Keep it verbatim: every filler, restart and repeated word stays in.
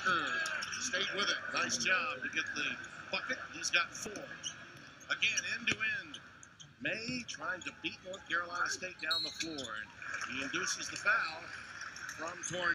Walker stayed with it. Nice job to get the bucket. He's got four. Again, end to end. May trying to beat North Carolina State down the floor. And he induces the foul from Torrey.